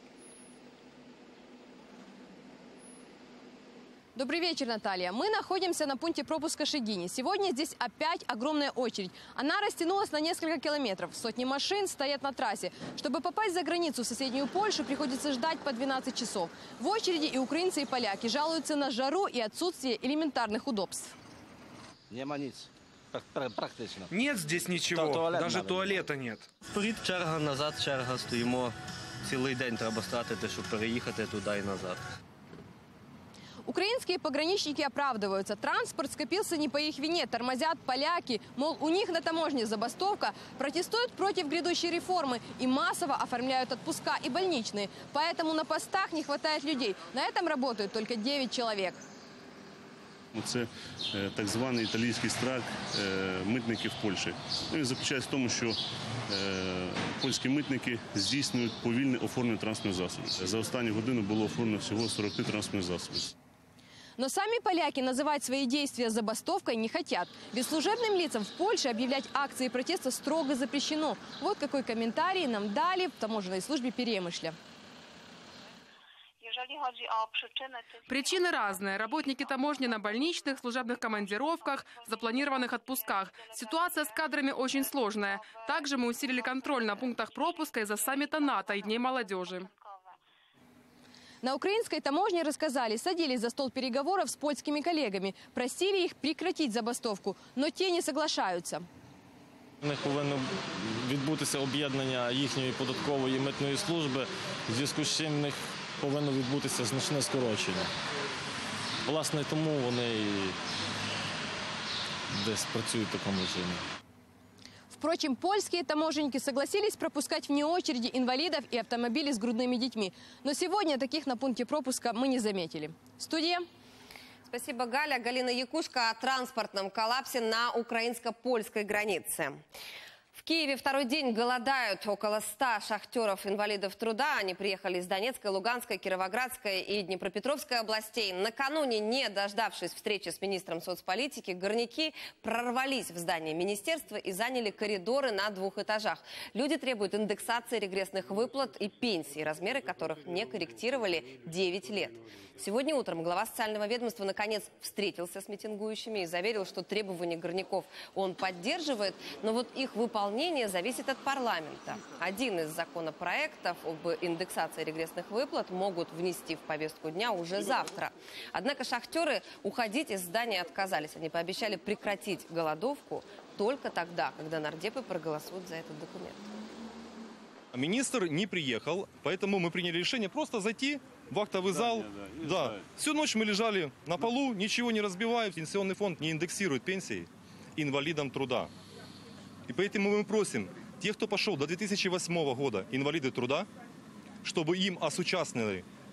Добрый вечер, Наталья. Мы находимся на пункте пропуска Шегини. Сегодня здесь опять огромная очередь. Она растянулась на несколько километров. Сотни машин стоят на трассе. Чтобы попасть за границу в соседнюю Польшу, приходится ждать по двенадцать часов. В очереди и украинцы, и поляки жалуются на жару и отсутствие элементарных удобств. Нема ниц. Практично. Нет здесь ничего. Туалет Даже надо. туалета нет. Вперед черга, назад черга. Стоїмо. Цілий день треба стратити, щоб переїхати туди і назад. Украинские пограничники оправдываются. Транспорт скопился не по их вине. Тормозят поляки. Мол, у них на таможне забастовка. Протестуют против грядущей реформы. И массово оформляют отпуска и больничные. Поэтому на постах не хватает людей. На этом работают только девять человек. Це так званий італійський страйк митників Польщі. Він заключається в тому, що польські митники здійснюють повільне оформлення транспортних засобів. За останню годину було оформлено всього сорок три транспортних засоби. Но сами поляки называть свои действия забастовкой не хотят. Ведь служебным лицам в Польше объявлять акции протеста строго запрещено. Вот какой комментарий нам дали в таможенной службе Перемышля. Причины разные. Работники таможни на больничных, служебных командировках, запланированных отпусках. Ситуация с кадрами очень сложная. Также мы усилили контроль на пунктах пропуска из-за саммита НАТО и Дней молодежи. На украинской таможне рассказали, садились за стол переговоров с польскими коллегами, просили их прекратить забастовку, но те не соглашаются. У них повинно відбутися об'єднання їхньої податкової і митної служби, в зв'язку з чим в них повинно відбутися значне скорочення. Власне, тому вони десь працюють в такому режимі. Впрочем, польские таможенники согласились пропускать вне очереди инвалидов и автомобили с грудными детьми. Но сегодня таких на пункте пропуска мы не заметили. Студия. Спасибо, Галя. Галина Якушка о транспортном коллапсе на украинско-польской границе. В Киеве второй день голодают около ста шахтеров-инвалидов труда. Они приехали из Донецкой, Луганской, Кировоградской и Днепропетровской областей. Накануне, не дождавшись встречи с министром соцполитики, горняки прорвались в здание министерства и заняли коридоры на двух этажах. Люди требуют индексации регрессных выплат и пенсий, размеры которых не корректировали девять лет. Сегодня утром глава социального ведомства наконец встретился с митингующими и заверил, что требования горняков он поддерживает, но вот их выполнение зависит от парламента. Один из законопроектов об индексации регрессных выплат могут внести в повестку дня уже завтра. Однако шахтеры уходить из здания отказались. Они пообещали прекратить голодовку только тогда, когда нардепы проголосуют за этот документ. Министр не приехал, поэтому мы приняли решение просто зайти в актовый зал. Да, да, да. Всю ночь мы лежали на полу, ничего не разбивают. Пенсионный фонд не индексирует пенсии инвалидам труда. И поэтому мы просим тех, кто пошел до две тысячи восьмого года, инвалиды труда, чтобы им осучаснили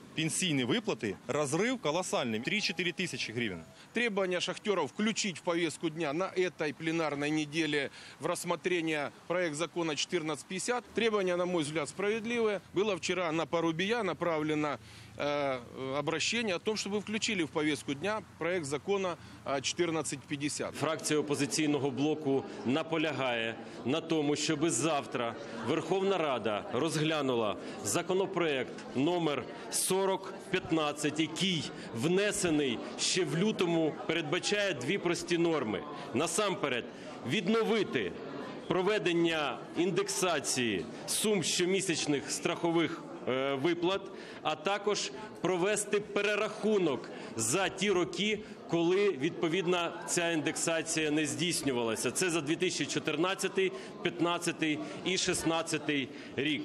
пенсийные выплаты, разрыв колоссальный – три-четыре тысячи гривен. Требования шахтеров включить в повестку дня на этой пленарной неделе в рассмотрение проект закона четырнадцать пятьдесят. Требования, на мой взгляд, справедливые. Было вчера на Порубия направлено э, обращение о том, чтобы включили в повестку дня проект закона четырнадцать пятьдесят. Фракція опозиційного блоку наполягає на тому, щоб завтра Верховна Рада розглянула законопроект номер сорок п'ятнадцять, який внесений ще в лютому, передбачає дві прості норми. Насамперед, відновити проведення індексації сум щомісячних страхових виплат, а також провести перерахунок за ті роки, коли, відповідно, ця індексація не здійснювалася. Це за дві тисячі чотирнадцятий, п'ятнадцятий і шістнадцятий рік.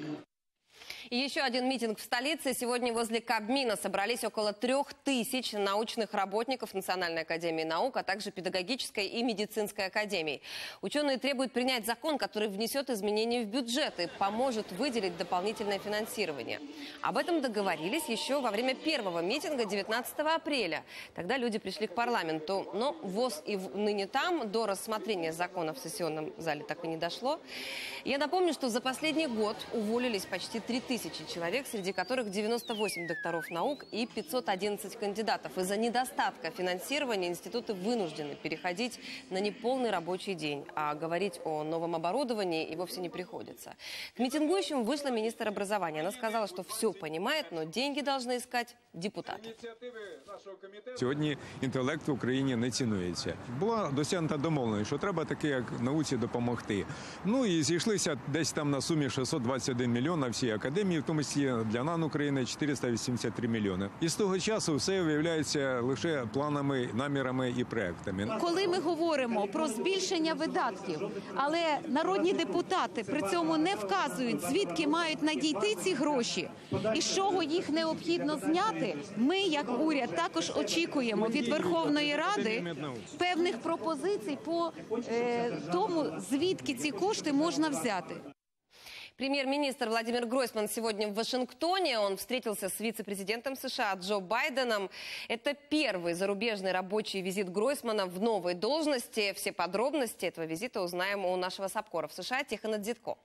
И еще один митинг в столице. Сегодня возле Кабмина собрались около трех тысяч научных работников Национальной академии наук, а также педагогической и медицинской академий. Ученые требуют принять закон, который внесет изменения в бюджет и поможет выделить дополнительное финансирование. Об этом договорились еще во время первого митинга девятнадцатого апреля. Тогда люди пришли к парламенту, но ВОЗ и ныне там до рассмотрения закона в сессионном зале так и не дошло. Я напомню, что за последний год уволились почти три тысячи человек, среди которых девяносто восемь докторов наук и пятьсот одиннадцать кандидатов. Из-за недостатка финансирования институты вынуждены переходить на неполный рабочий день, а говорить о новом оборудовании и вовсе не приходится. К митингующим вышла министр образования. Она сказала, что все понимает, но деньги должны искать депутаты. Сьогодні інтелект в Україні не цінується. Була досягнута домовленість, що треба таки, як науці, допомогти. Ну і зійшлися десь там на сумі шістсот двадцять один мільйон на всі академії, в тому числі для НАН України чотириста вісімдесят три мільйони. І з того часу все виявляється лише планами, намірами і проектами. Коли ми говоримо про збільшення видатків, але народні депутати при цьому не вказують, звідки мають надійти ці гроші і з чого їх необхідно зняти, ми, як уряд, також очікуємо від Верховної Ради певних пропозицій по е, тому, звідки ці кошти можна взяти. Премьер-министр Владимир Гройсман сегодня в Вашингтоне. Он встретился с вице-президентом США Джо Байденом. Это первый зарубежный рабочий визит Гройсмана в новой должности. Все подробности этого визита узнаем у нашего САПКОРа в США Тихона Дзитко.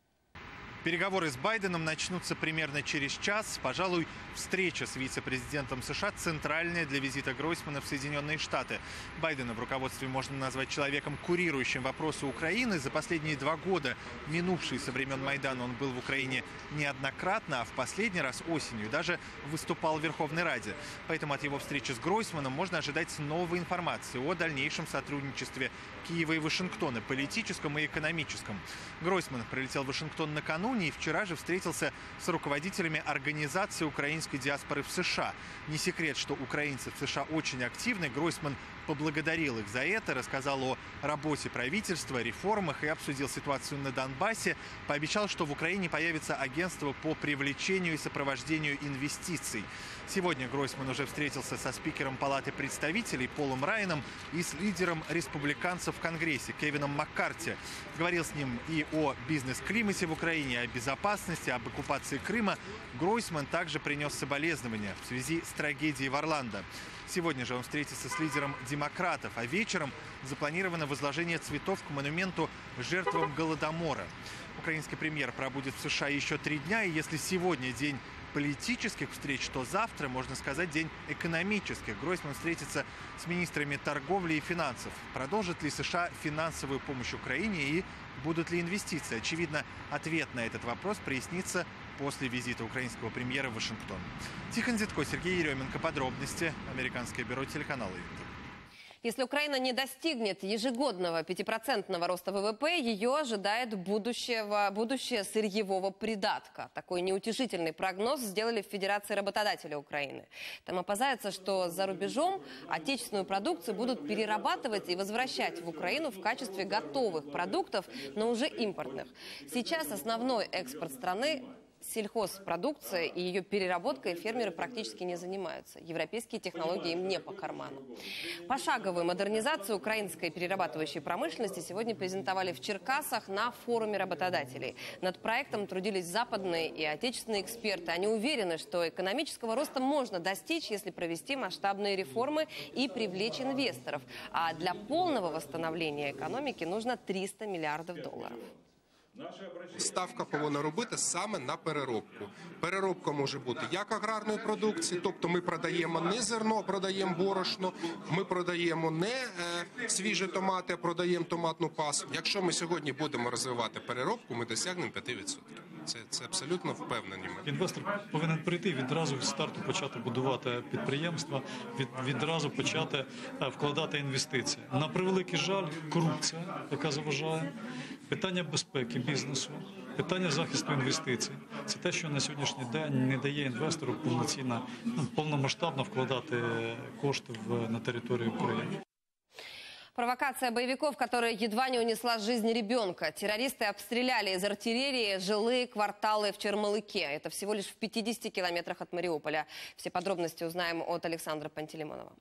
Переговоры с Байденом начнутся примерно через час. Пожалуй, встреча с вице-президентом США центральная для визита Гройсмана в Соединенные Штаты. Байдена в руководстве можно назвать человеком, курирующим вопросы Украины. За последние два года, минувшие со времен Майдана, он был в Украине неоднократно, а в последний раз осенью даже выступал в Верховной Раде. Поэтому от его встречи с Гройсманом можно ожидать новой информации о дальнейшем сотрудничестве Киева и Вашингтона, политическом и экономическом. Гройсман прилетел в Вашингтон накануне и вчера же встретился с руководителями организации украинской диаспоры в США. Не секрет, что украинцы в США очень активны. Гройсман поблагодарил их за это, рассказал о работе правительства, реформах и обсудил ситуацию на Донбассе. Пообещал, что в Украине появится агентство по привлечению и сопровождению инвестиций. Сегодня Гройсман уже встретился со спикером Палаты представителей Полом Райаном и с лидером республиканцев в Конгрессе Кевином Маккарти. Говорил с ним и о бизнес-климате в Украине, о безопасности, об оккупации Крыма. Гройсман также принес соболезнования в связи с трагедией в Орландо. Сегодня же он встретится с лидером демократов, а вечером запланировано возложение цветов к монументу жертвам Голодомора. Украинский премьер пробудет в США еще три дня, и если сегодня день политических встреч, то завтра, можно сказать, день экономических. Гройсман встретится с министрами торговли и финансов. Продолжит ли США финансовую помощь Украине и будут ли инвестиции? Очевидно, ответ на этот вопрос прояснится после визита украинского премьера в Вашингтон. Тихон Дзитко, Сергей Еременко. Подробности. Американское бюро телеканала «Интер». Если Украина не достигнет ежегодного пятипроцентного роста ВВП, ее ожидает будущего, будущее сырьевого придатка. Такой неутешительный прогноз сделали в Федерации работодателей Украины. Там опасаются, что за рубежом отечественную продукцию будут перерабатывать и возвращать в Украину в качестве готовых продуктов, но уже импортных. Сейчас основной экспорт страны сельхозпродукция и ее переработкой фермеры практически не занимаются. Европейские технологии им не по карману. Пошаговую модернизацию украинской перерабатывающей промышленности сегодня презентовали в Черкасах на форуме работодателей. Над проектом трудились западные и отечественные эксперты. Они уверены, что экономического роста можно достичь, если провести масштабные реформы и привлечь инвесторов. А для полного восстановления экономики нужно триста миллиардов долларов. Ставка повинна робити саме на переробку. Переробка може бути як аграрної продукції, тобто ми продаємо не зерно, продаємо борошно, ми продаємо не е, свіжі томати, а продаємо томатну пасту. Якщо ми сьогодні будемо розвивати переробку, ми досягнемо п'ять відсотків. Це, це абсолютно впевнені ми. Інвестор повинен прийти відразу від старту почати будувати підприємства, від, відразу почати е, вкладати інвестиції. На превеликий жаль, корупція, яка заважає, питання безпеки бізнесу, питання захисту інвестицій. Це те, що на сьогоднішній день не дає інвестору повноцінно, ну, повномасштабно вкладати кошти в, на територію України. Провокация боевиков, которая едва не унесла жизнь ребенка. Террористы обстреляли из артиллерии жилые кварталы в Чермалыке. Это всего лишь в пятидесяти километрах от Мариуполя. Все подробности узнаем от Александра Пантелеймонова.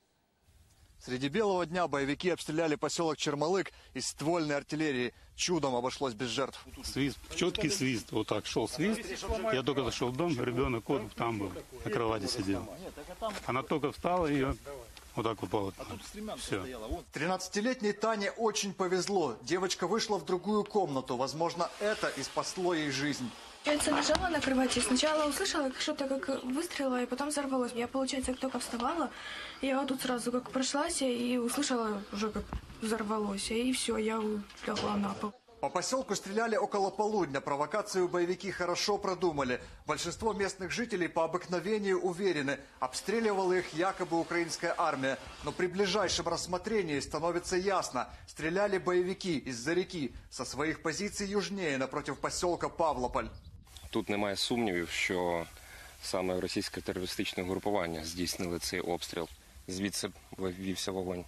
Среди белого дня боевики обстреляли поселок Чермалык из ствольной артиллерии. Чудом обошлось без жертв. Свист, четкий свист. Вот так шел свист. Я только зашел в дом, ребенок кот там был, на кровати сидел. Она только встала, и вот так упала. Все. тринадцатилетней Тане очень повезло. Девочка вышла в другую комнату. Возможно, это и спасло ей жизнь. Я лежала на кровати, сначала услышала что-то как выстрела, и потом взорвалось. Я, получается, как только вставала, я вот тут сразу как прошлась и услышала уже как взорвалось. И все, я легла на пол. По поселку стреляли около полудня. Провокацию боевики хорошо продумали. Большинство местных жителей по обыкновению уверены, обстреливала их якобы украинская армия. Но при ближайшем рассмотрении становится ясно. Стреляли боевики из-за реки, со своих позиций южнее, напротив поселка Павлополь. Тут немає сумнівів, що саме російське терористичне групування здійснили цей обстріл. Звідси вівся вогонь.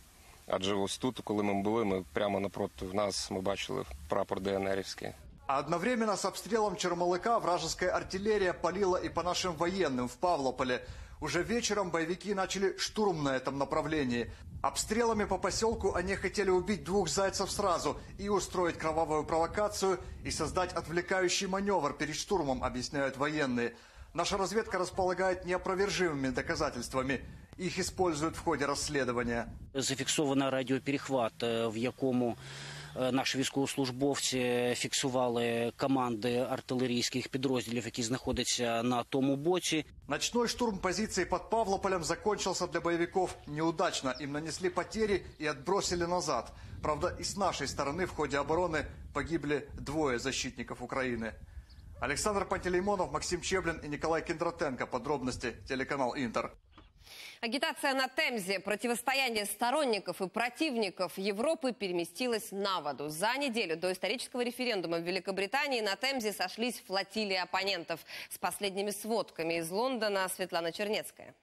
Адже ось тут, коли ми були, ми прямо напроти нас ми бачили прапор ДНРівський. А одновременно с обстрелом Чермалыка вражеская артиллерия палила и по нашим военным в Павлополе. Уже вечером боевики начали штурм на этом направлении. Обстрелами по поселку они хотели убить двух зайцев сразу и устроить кровавую провокацию и создать отвлекающий маневр перед штурмом, объясняют военные. Наша разведка располагает неопровержимыми доказательствами. Их используют в ходе розслідування. Зафіксовано радіоперехват, в якому наші військовослужбовці фіксували команди артилерійських підрозділів, які знаходяться на тому боці. Ночной штурм позиций под Павлополем закончился для боевиков неудачно. Им нанесли потери и отбросили назад. Правда, и с нашей стороны в ходе обороны погибли двое защитников Украины. Александр Пантелеймонов, Максим Чеблин и Николай Киндратенко. Подробности телеканал Интер. Агитация на Темзе, противостояние сторонников и противников Европы переместилась на воду. За неделю до исторического референдума в Великобритании на Темзе сошлись флотилии оппонентов. С последними сводками из Лондона Светлана Чернецкая.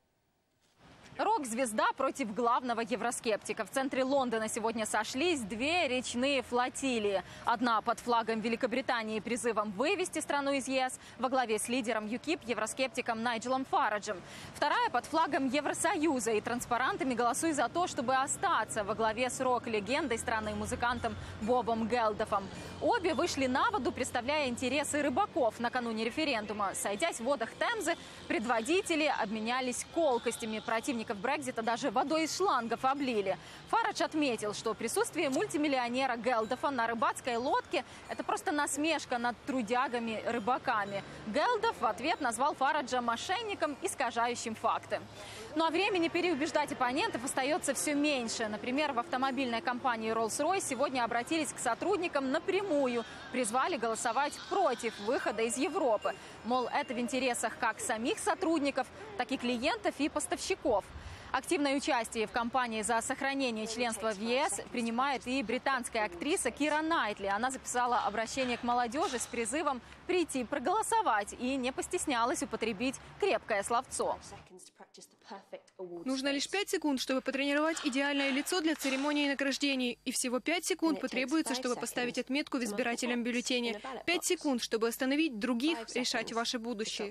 Рок-звезда против главного евроскептика. В центре Лондона сегодня сошлись две речные флотилии. Одна под флагом Великобритании призывом вывести страну из ЕС во главе с лидером ЮКИП, евроскептиком Найджелом Фараджем. Вторая под флагом Евросоюза и транспарантами «Голосуй за то, чтобы остаться» во главе с рок-легендой страны музыкантом Бобом Гелдофом. Обе вышли на воду, представляя интересы рыбаков накануне референдума. Сойдясь в водах Темзы, предводители обменялись колкостями. Противников Брексита даже водой из шлангов облили. Фарадж отметил, что присутствие мультимиллионера Гелдофа на рыбацкой лодке – это просто насмешка над трудягами-рыбаками. Гелдоф в ответ назвал Фараджа мошенником, искажающим факты. Ну а времени переубеждать оппонентов остается все меньше. Например, в автомобильной компании Rolls-Royce сегодня обратились к сотрудникам напрямую. Призвали голосовать против выхода из Европы. Мол, это в интересах как самих сотрудников, так и клиентов и поставщиков. Активное участие в кампании за сохранение членства в ЕС принимает и британская актриса Кира Найтли. Она записала обращение к молодежи с призывом прийти проголосовать и не постеснялась употребить крепкое словцо. Нужно лишь пять секунд, чтобы потренировать идеальное лицо для церемонии награждений. И всего пять секунд потребуется, чтобы поставить отметку в избирательном бюллетене. Пять секунд, чтобы остановить других решать ваше будущее.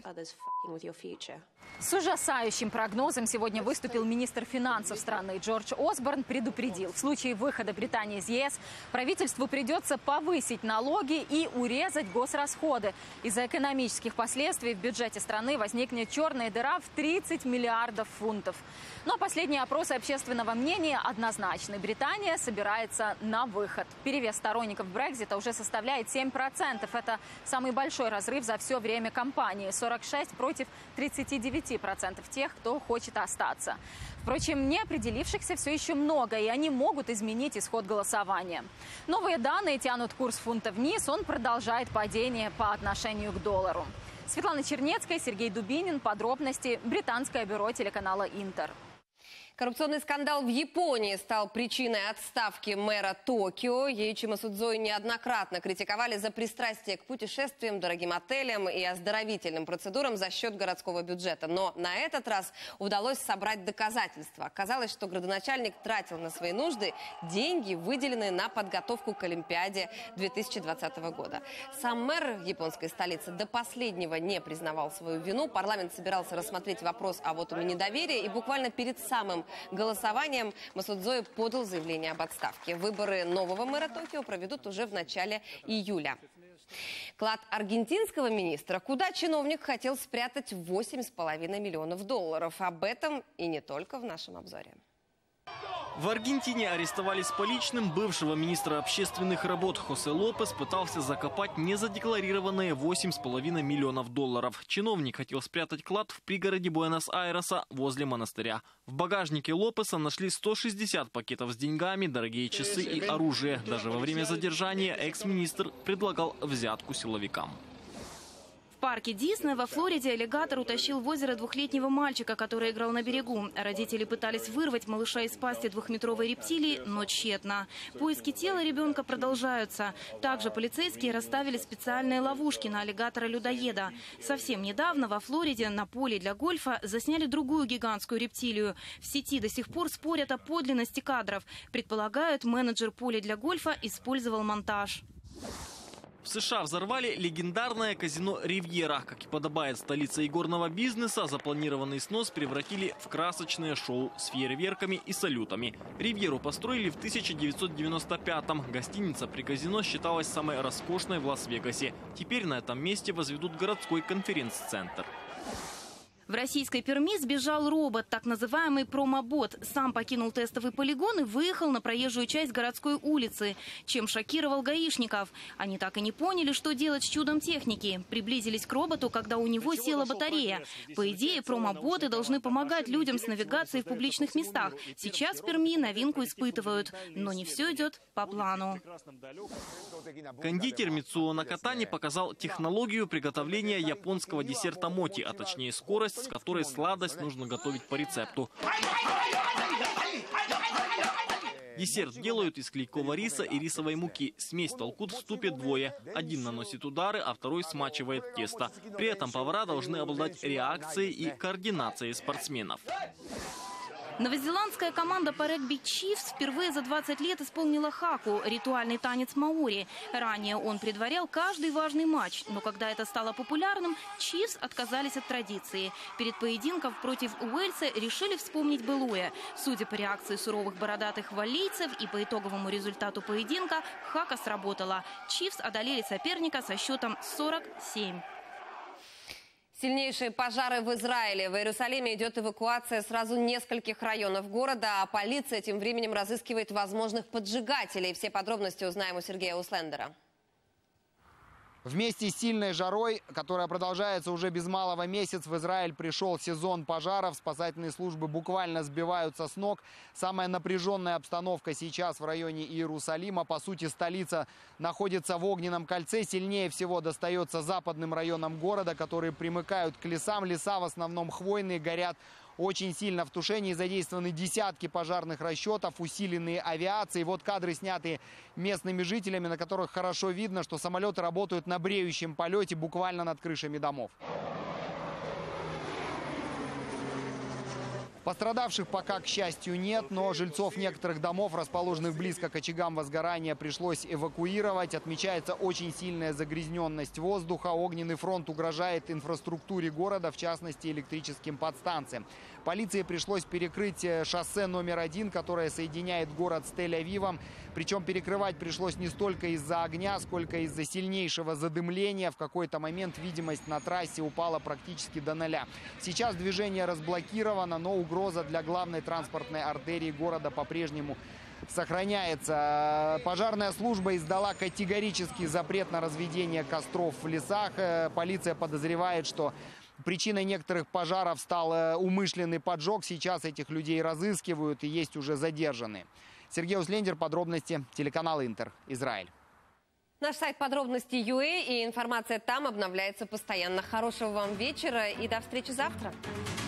С ужасающим прогнозом сегодня выступил министр финансов страны. Джордж Осборн предупредил, в случае выхода Британии из ЕС правительству придется повысить налоги и урезать госрасходы. Из-за экономических последствий в бюджете страны возникнет черная дыра в тридцать миллиардов фунтов. Но последние опросы общественного мнения однозначны. Британия собирается на выход. Перевес сторонников Брексита уже составляет семь процентов. Это самый большой разрыв за все время кампании. сорок шесть против тридцати девяти процентов тех, кто хочет остаться. Впрочем, не определившихся все еще много, и они могут изменить исход голосования. Новые данные тянут курс фунта вниз, он продолжает падение по отношению к доллару. Светлана Чернецкая, Сергей Дубинин. Подробности. Британское бюро телеканала «Интер». Коррупционный скандал в Японии стал причиной отставки мэра Токио. Еичи Масудзой неоднократно критиковали за пристрастие к путешествиям, дорогим отелям и оздоровительным процедурам за счет городского бюджета. Но на этот раз удалось собрать доказательства. Оказалось, что градоначальник тратил на свои нужды деньги, выделенные на подготовку к Олимпиаде две тысячи двадцатого года. Сам мэр японской столицы до последнего не признавал свою вину. Парламент собирался рассмотреть вопрос о вотуме недоверия, и буквально перед самым голосованием Масудзой подал заявление об отставке. Выборы нового мэра Токио проведут уже в начале июля. Клад аргентинского министра, куда чиновник хотел спрятать восемь с половиной миллионов долларов. Об этом и не только в нашем обзоре. В Аргентине арестовали с поличным бывшего министра общественных работ. Хосе Лопес пытался закопать незадекларированные восемь с половиной миллионов долларов. Чиновник хотел спрятать клад в пригороде Буэнос-Айреса возле монастыря. В багажнике Лопеса нашли сто шестьдесят пакетов с деньгами, дорогие часы и оружие. Даже во время задержания экс-министр предлагал взятку силовикам. В парке Дисней во Флориде аллигатор утащил в озеро двухлетнего мальчика, который играл на берегу. Родители пытались вырвать малыша из пасти двухметровой рептилии, но тщетно. Поиски тела ребенка продолжаются. Также полицейские расставили специальные ловушки на аллигатора-людоеда. Совсем недавно во Флориде на поле для гольфа засняли другую гигантскую рептилию. В сети до сих пор спорят о подлинности кадров. Предполагают, менеджер поля для гольфа использовал монтаж. В США взорвали легендарное казино «Ривьера». Как и подобает столице игорного бизнеса, запланированный снос превратили в красочное шоу с фейерверками и салютами. «Ривьеру» построили в тысяча девятьсот девяносто пятом. Гостиница при казино считалась самой роскошной в Лас-Вегасе. Теперь на этом месте возведут городской конференц-центр. В российской Перми сбежал робот, так называемый промобот. Сам покинул тестовый полигон и выехал на проезжую часть городской улицы, чем шокировал гаишников. Они так и не поняли, что делать с чудом техники. Приблизились к роботу, когда у него села батарея. По идее, промоботы должны помогать людям с навигацией в публичных местах. Сейчас в Перми новинку испытывают. Но не все идет по плану. Кондитер Мицуо Накатани показал технологию приготовления японского десерта моти, а точнее скорость, с которой сладость нужно готовить по рецепту. Десерт делают из клейкого риса и рисовой муки. Смесь толкут в ступе двое. Один наносит удары, а второй смачивает тесто. При этом повара должны обладать реакцией и координацией спортсменов. Новозеландская команда по регби «Чифс» впервые за двадцать лет исполнила хаку – ритуальный танец маори. Ранее он предварял каждый важный матч, но когда это стало популярным, «Чифс» отказались от традиции. Перед поединком против Уэльса решили вспомнить былое. Судя по реакции суровых бородатых валлийцев и по итоговому результату поединка, хака сработала. «Чифс» одолели соперника со счетом сорок семь. Сильнейшие пожары в Израиле. В Иерусалиме идет эвакуация сразу нескольких районов города, а полиция тем временем разыскивает возможных поджигателей. Все подробности узнаем у Сергея Услендера. Вместе с сильной жарой, которая продолжается уже без малого месяц, в Израиль пришел сезон пожаров. Спасательные службы буквально сбиваются с ног. Самая напряженная обстановка сейчас в районе Иерусалима. По сути, столица находится в огненном кольце. Сильнее всего достается западным районам города, которые примыкают к лесам. Леса в основном хвойные, горят очень сильно. В тушении задействованы десятки пожарных расчетов, усиленные авиацией. Вот кадры, снятые местными жителями, на которых хорошо видно, что самолеты работают на бреющем полете буквально над крышами домов. Пострадавших пока, к счастью, нет, но жильцов некоторых домов, расположенных близко к очагам возгорания, пришлось эвакуировать. Отмечается очень сильная загрязненность воздуха. Огненный фронт угрожает инфраструктуре города, в частности, электрическим подстанциям. Полиции пришлось перекрыть шоссе номер один, которое соединяет город с Тель-Авивом. Причем перекрывать пришлось не столько из-за огня, сколько из-за сильнейшего задымления. В какой-то момент видимость на трассе упала практически до нуля. Сейчас движение разблокировано, но угроза для главной транспортной артерии города по-прежнему сохраняется. Пожарная служба издала категорический запрет на разведение костров в лесах. Полиция подозревает, что причиной некоторых пожаров стал умышленный поджог. Сейчас этих людей разыскивают и есть уже задержанные. Сергей Услендер, подробности, телеканал Интер, Израиль. Наш сайт подробности точка ю а и информация там обновляется постоянно. Хорошего вам вечера и до встречи завтра.